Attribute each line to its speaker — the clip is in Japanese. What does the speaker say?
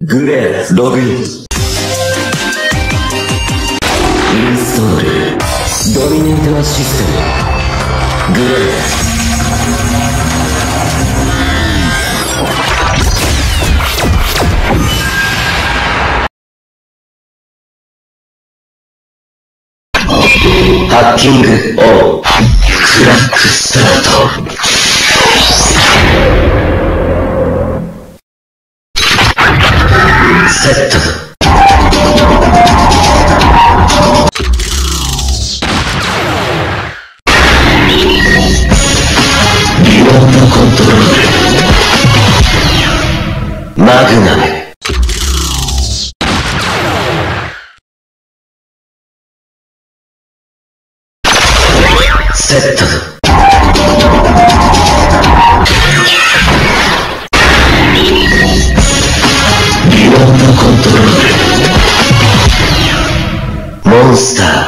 Speaker 1: グレーログイン。インストールドミネーターシステム。グレーハッキングオン。クラックスタート。セット。リモートコントロール。マグナム。セット。リモートコントロール。モンスター